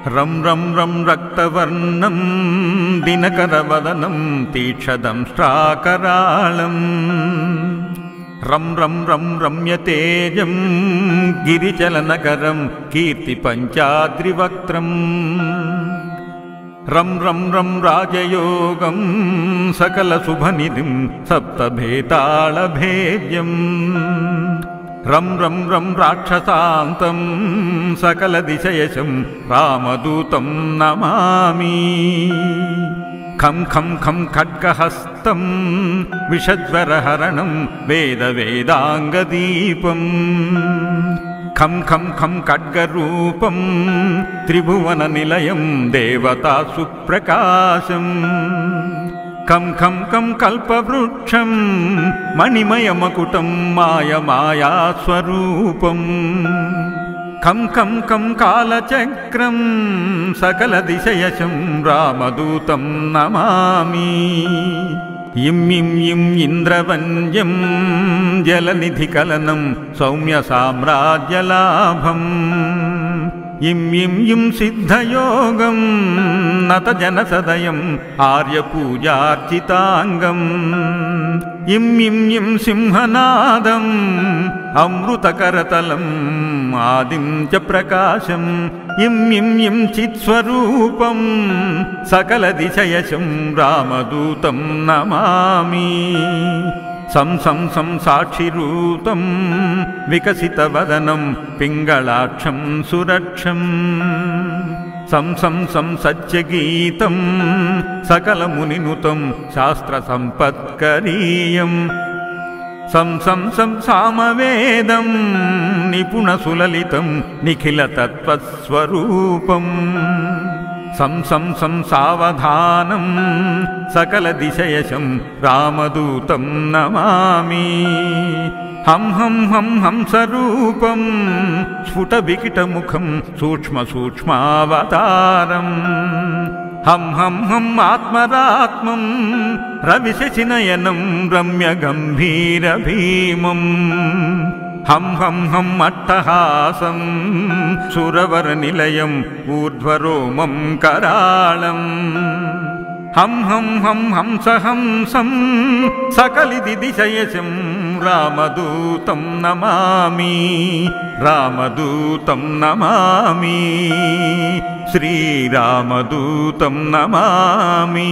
रं रं रं रक्तवर्णं दिनकरवदनं तीक्षदंष्ट्राकराळं रं रं रं रम्यतेजं गिरिचलनकरं कीर्तिपञ्चाद्रिवक्त्रम् रं रं रं राजयोगं सकलशुभनिधिं सप्तभेतालभेद्यम् रं रं रं राक्षसान्तं सकलदिशयशं रामदूतं नमामि खं खं खं खड्गहस्तं विषज्वरहरणं वेदवेदाङ्गदीपम् खं खं खं खड्गरूपं त्रिभुवननिलयं देवतासुप्रकाशम् कं खं कं कल्पवृक्षं मणिमयमकुटं मायमायास्वरूपम् कं कं कं कालचक्रं सकलदिशयशं रामदूतं नमामि इं इं इं इन्द्रवन्द्यं जलनिधिकलनं सौम्यसाम्राज्यलाभम् इं इं इं सिद्धयोगं नतजनसदयम् आर्यपूजार्चिताङ्गम् इं इं इं सिंहनादम् अमृतकरतलम् आदिं च प्रकाशम् इं इं इं चित्स्वरूपं सकलदिशयशं रामदूतं नमामि सं सं सं साक्षिरूतं विकसितवदनं पिङ्गलाक्षं सुरक्षं सं सं सं सत्यगीतं सकलमुनिनुतं शास्त्रसम्पत्करीयम् सं सं सं सामवेदं निपुणसुललितं निखिलतत्त्वस्वरूपम् सं सं सं सावधानं सकलदिशयशं रामदूतं नमामि हं हं हं हंसरूपं स्फुटविकटमुखं सूक्ष्मसूक्ष्मावतारम् हं हं हं आत्मरात्मं रविशशिनयनं रम्यगम्भीरभीमम् हं हं हं अट्टहासं सुरवरनिलयम् ऊर्ध्वरोमं कराळम् हं हं हं हंसहंसं सकलिदिशयशं रामदूतं नमामि रामदूतं नमामि श्रीरामदूतं नमामि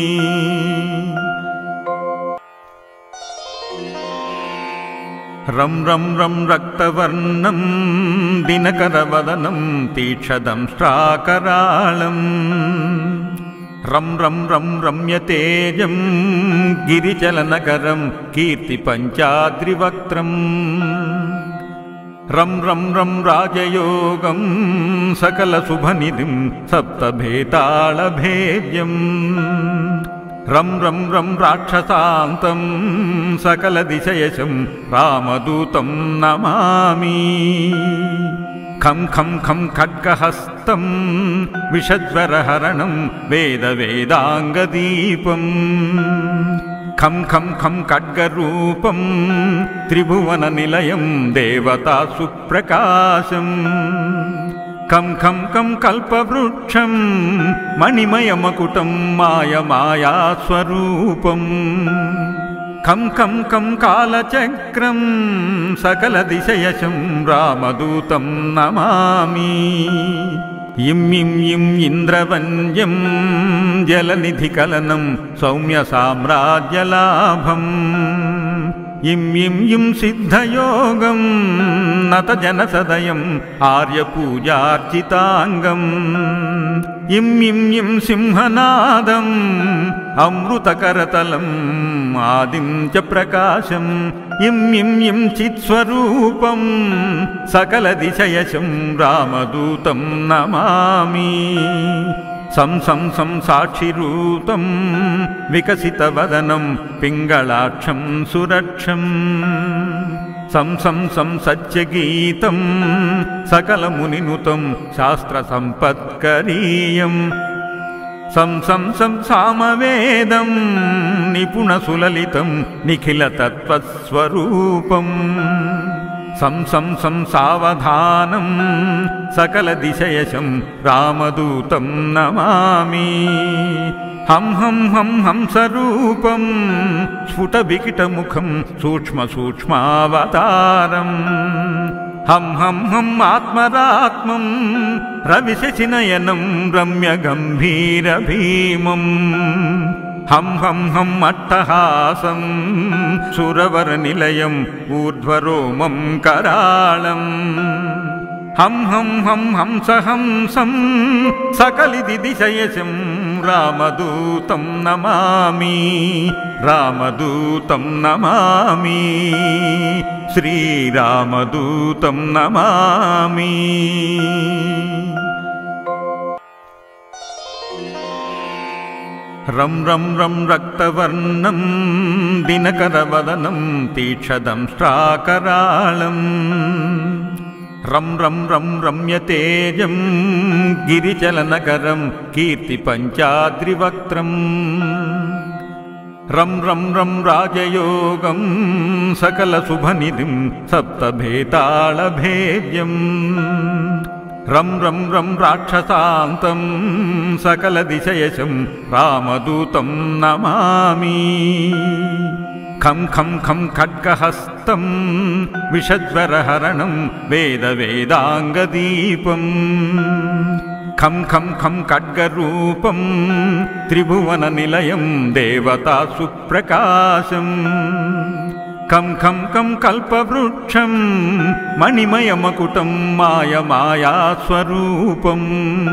रं रं रं रक्तवर्णं दिनकरवदनं तीक्षदंष्ट्राकराळं रं रं रं रम्यतेजं गिरिचलनकरं कीर्तिपञ्चाद्रिवक्त्रम् रं रं रं राजयोगं सकलशुभनिधिं सप्तभेतालभेद्यम् रं रं रं राक्षसान्तं सकलदिशयशं रामदूतं नमामि खं खं खं खड्गहस्तं विषज्वरहरणं वेदवेदाङ्गदीपम् खं खं खं खड्गरूपं त्रिभुवननिलयं देवतासुप्रकाशम् कं खं कं कल्पवृक्षं मणिमयमकुटं मायमायास्वरूपम् कं कं कं कालचक्रं सकलदिशयशं रामदूतं नमामि इं इं इं इन्द्रवन्द्यं जलनिधिकलनं सौम्यसाम्राज्यलाभम् इं इं इं सिद्धयोगं नतजनसदयम् आर्यपूजार्चिताङ्गम् इं इं इं सिंहनादम् अमृतकरतलम् आदिं च प्रकाशम् इं इं इं चित्स्वरूपं सकलदिशयशं रामदूतं नमामि सं सं सं साक्षिरूतं विकसितवदनं पिङ्गलाक्षं सुरक्षम् सं सं सं सत्यगीतं सकलमुनिनुतं शास्त्रसम्पत्करीयम् सं सं सं सामवेदं निपुणसुललितं निखिलतत्त्वस्वरूपम् सं सावधानं सकलदिशयशं रामदूतं नमामि हं हंसरूपं स्फुटविकटमुखं सूक्ष्मसूक्ष्मावतारम् हं आत्मरात्मं रविशशिनयनं रम्यगम्भीरभीमम् हं अट्टहासं सुरवरनिलयम् ऊर्ध्वरोमं कराळम् हं हंसं सकलिदिशयशं रामदूतं नमामि रामदूतं नमामि श्रीरामदूतं नमामि रं रक्तवर्णं दिनकरवदनं तीक्ष्णदंष्ट्राकराळम् रं रम्यतेजं गिरिचलनकरं कीर्तिपञ्चाद्रिवक्त्रम् रं राजयोगं सकलशुभनिधिं सप्तभेतालभेद्यम् रं राक्षसान्तं सकलदिशयशं रामदूतं नमामि खं खड्गहस्तं विषज्वरहरणं वेदाङ्गदीपम् खं खड्गरूपं त्रिभुवननिलयं देवतासुप्रकाशम् कं कल्पवृक्षं मणिमयमकुटं मायास्वरूपम्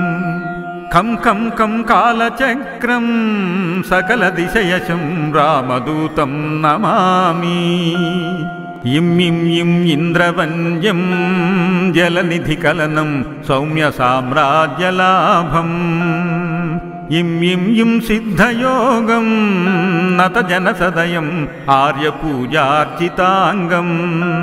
कं कालचक्रं सकलदिशयशं रामदूतं नमामि इं इन्द्रवन्द्यं जलनिधिकलनं सौम्यसाम्राज्यलाभम् इं सिद्धयोगं नतजनसदयम् आर्यपूजार्चिताङ्गम्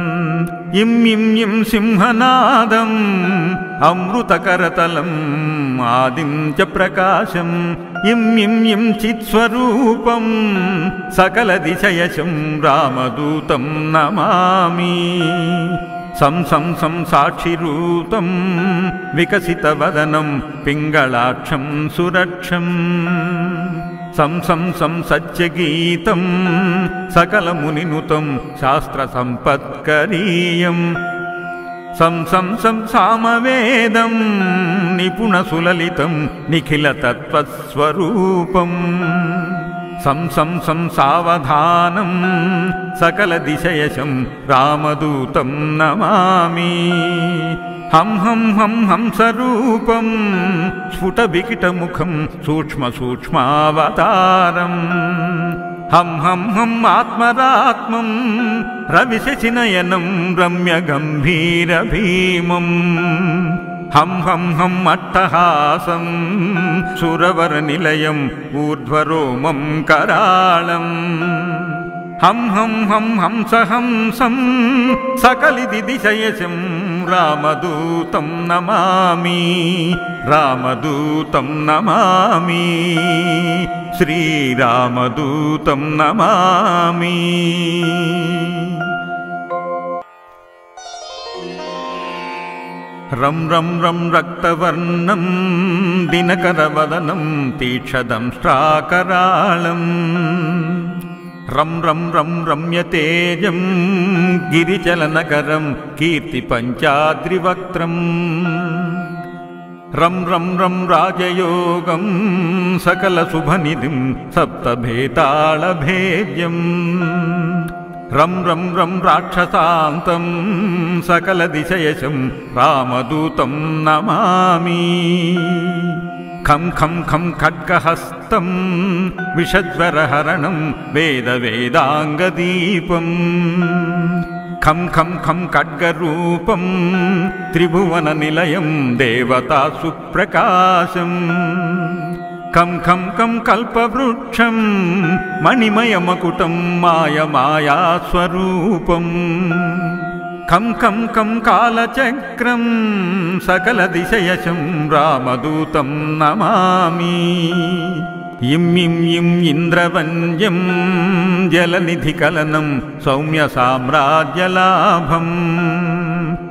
इं सिंहनादम् अमृतकरतलम् आदिं च प्रकाशम् इं चित्स्वरूपं सकलदिशयशं रामदूतं नमामि सं साक्षिरूतं विकसितवदनं पिङ्गलाक्षं सुरक्षम् सं सच्चगीतं सकलमुनिनुतं शास्त्रसम्पत्करीयम् सं सामवेदं निपुणसुललितं निखिलतत्त्वस्वरूपम् सं सावधानं सकलदिशयशं रामदूतं नमामि हं हंसरूपं स्फुटविकटमुखं सूक्ष्मसूक्ष्मावतारम् हं आत्मरात्मं रविशशिनयनं रम्यगम्भीरभीमम् हं अट्टहासं सुरवरनिलयम् ऊर्ध्वरोमं कराळम् हं हंसं सकलिदिशयशं रामदूतं नमामि रामदूतं नमामि श्रीरामदूतं नमामि रं रक्तवर्णं दिनकरवदनं तीक्ष्णदंष्ट्राकराळम् रं रम्यतेजं गिरिचलनकरं कीर्तिपञ्चाद्रिवक्त्रम् रं राजयोगं सकलशुभनिधिं सप्तभेतालभेद्यम् रं राक्षसान्तं सकलदिशयशं रामदूतं नमामि खं खड्गहस्तं विषज्वरहरणं वेदाङ्गदीपम् खं खड्गरूपं त्रिभुवननिलयं देवतासुप्रकाशम् कं कल्पवृक्षं मणिमयमकुटं मायास्वरूपम् कं कालचक्रं सकलदिशयशं रामदूतं नमामि इं इन्द्रवन्द्यं जलनिधिकलनं सौम्यसाम्राज्यलाभम्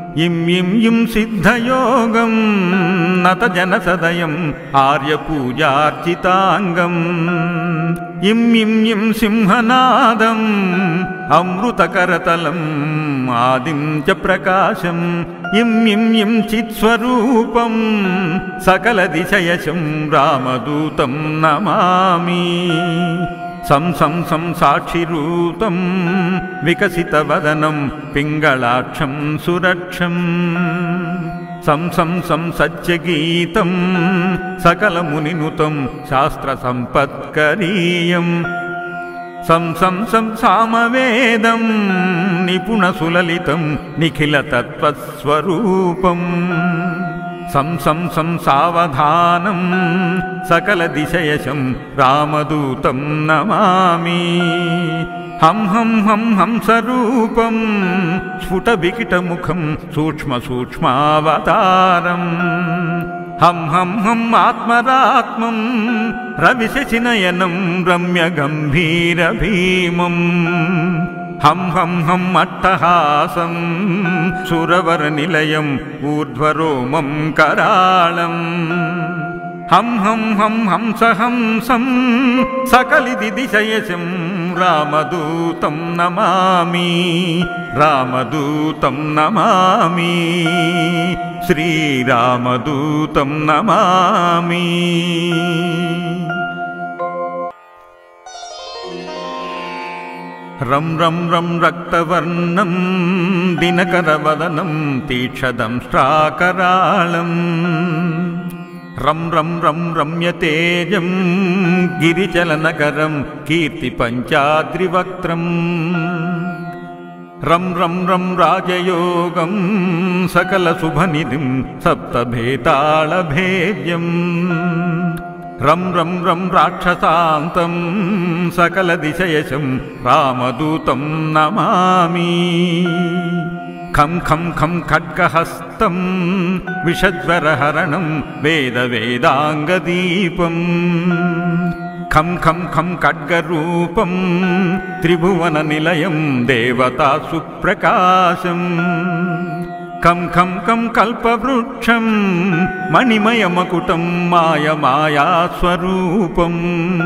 इं सिद्धयोगं नत जनसदयम् आर्यपूजार्चिताङ्गम् इं सिंहनादम् अमृतकरतलम् आदिं च प्रकाशम् इं चित्स्वरूपं सकलदिशयशं रामदूतं नमामि सं साक्षिरूतं विकसितवदनं पिङ्गलाक्षं सुरक्षं सं सत्यगीतं सकलमुनिनुतं शास्त्रसम्पत्करीयम् सं सामवेदं निपुणसुललितं निखिलतत्त्वस्वरूपम् सं सावधानं सकलदिशयशं रामदूतं नमामि हं हंसरूपं स्फुटविकटमुखं सूक्ष्मावतारम् हं आत्मरात्मं रविशशिनयनं रम्यगम्भीरभीमम् हं अट्टहासं सुरवरनिलयम् ऊर्ध्वरोमं कराळम् हं हंसं सकलिदिशयशं रामदूतं नमामि रामदूतं नमामि श्रीरामदूतं नमामि रं रक्तवर्णं दिनकरवदनं तीक्ष्णदंष्ट्राकराळम् रं रम्यतेजं गिरिचलनकरं कीर्तिपञ्चाद्रिवक्त्रम् रं राजयोगं सकलशुभनिधिं सप्तभेतालभेद्यम् रं राक्षसान्तं सकलदिशयशं रामदूतं नमामि खं खड्गहस्तं विषज्वरहरणं वेदाङ्गदीपम् खं खड्गरूपं त्रिभुवननिलयं देवतासुप्रकाशम् कं कल्पवृक्षं मणिमयमकुटं मायास्वरूपम्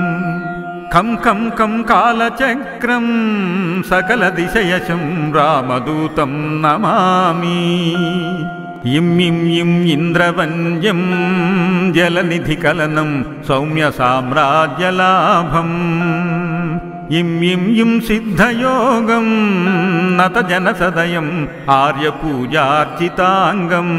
कं कालचक्रं सकलदिशयशं रामदूतं नमामि इं इन्द्रवन्द्यं जलनिधिकलनं सौम्यसाम्राज्यलाभम् इं सिद्धयोगं नत जनसदयम् आर्यपूजार्चिताङ्गम्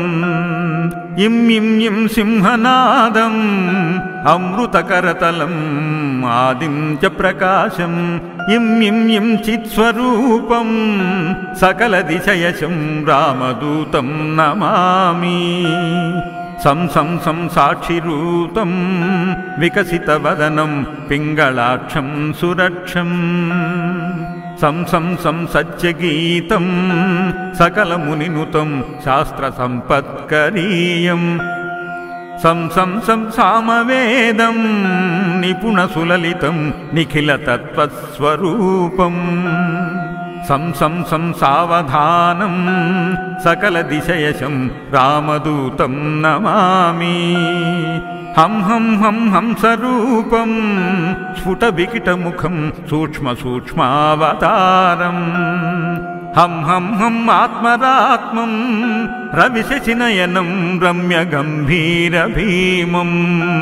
इं सिंहनादम् अमृतकरतलम् आदिं च प्रकाशम् इं चित्स्वरूपं सकलदिशयशं रामदूतं नमामि सं साक्षिरूतं विकसितवदनं पिङ्गलाक्षं सुरक्षं सं सत्यगीतं सकलमुनिनुतं शास्त्रसम्पत्करीयम् सं सामवेदं निपुणसुललितं निखिलतत्त्वस्वरूपम् सं सावधानं सकलदिशयशं रामदूतं नमामि हं हंसरूपं स्फुटविकटमुखं सूक्ष्मावतारम् हं आत्मरात्मं रविशशिनयनं रम्यगम्भीरभीमम्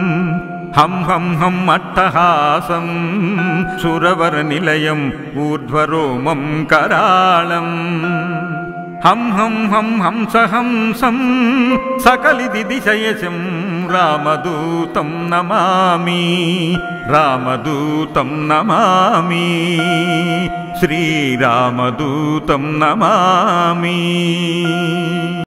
हं अट्टहासं सुरवरनिलयम् ऊर्ध्वरोमं कराळम् हं हंसं सकलिदिशयशं रामदूतं नमामि रामदूतं नमामि श्रीरामदूतं नमामि।